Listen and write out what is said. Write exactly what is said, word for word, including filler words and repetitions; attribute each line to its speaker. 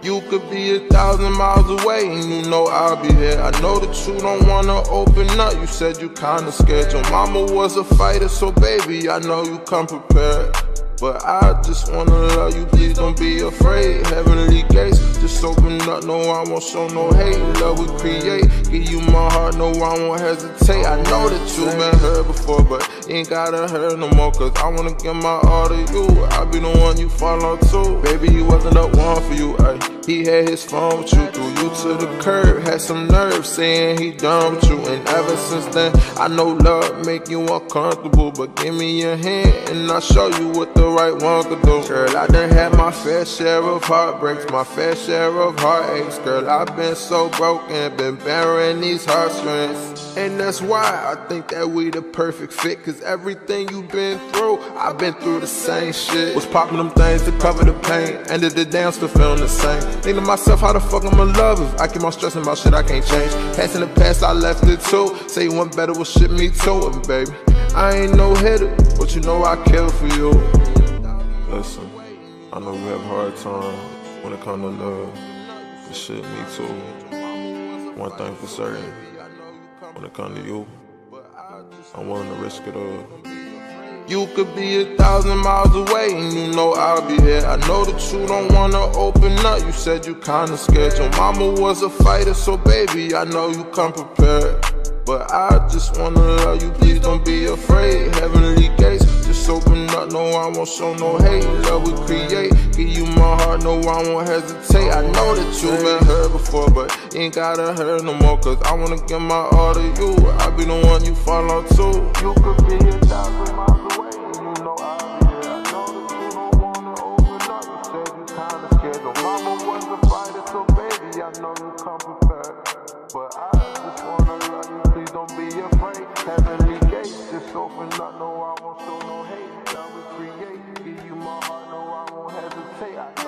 Speaker 1: You could be a thousand miles away and you know I'll be here. I know that you don't wanna open up, you said you kinda scared. Your mama was a fighter, so baby, I know you come prepared. But I just wanna love you, please don't be afraid. Heavenly gates, just open up, no I won't show no hate. Love we create, give you my heart, no I won't hesitate. I know that you been hurt before, but you ain't gotta hurt no more. Cause I wanna give my all to you, I be the one you follow too. Baby, he wasn't the one for you, ayy. He had his phone with you, threw you to the curb. Had some nerve saying he done with you. And ever since then, I know love make you uncomfortable. But give me your hand and I'll show you what the right one could do. Girl, I done had my fair share of heartbreaks, my fair share of heartaches. Girl, I've been so broken, been bearing these heartstrings. And that's why I think that we the perfect fit. Cause everything you've been through, I've been through the same shit. Was popping them things to cover the pain, ended the damn still feeling the same. Think to myself, how the fuck I'm in love if I keep on stressing about shit I can't change. Past in the past, I left it too. Say you want better, well shit me too. And baby, I ain't no hitter, but you know I kill for you. Listen, I know we have a hard time when it comes to love. But shit, me too. One thing for certain, when it comes to you, I'm willing to risk it all. You could be a thousand miles away and you know I'll be here. I know that you don't wanna open up, you said you kinda scared. Your mama was a fighter, so baby, I know you come prepared. But I just wanna love you, please don't be afraid. Heavenly gates, just open up, no I won't show no hate. Love we create, give you my heart, no I won't hesitate. I know that you been hurt before, but you ain't gotta hurt no more. Cause I wanna give my all to you, I be the one you follow too. You could be a thousand miles away and you know I'll be here. I know that you don't wanna open up, you said you kinda scared. Your mama was a fighter, so baby, I know you come prepared. But I just wanna love you, please don't be afraid. Heavenly gates, just open up, no I won't show no hate. Love we create, give you my heart, no I won't hesitate. I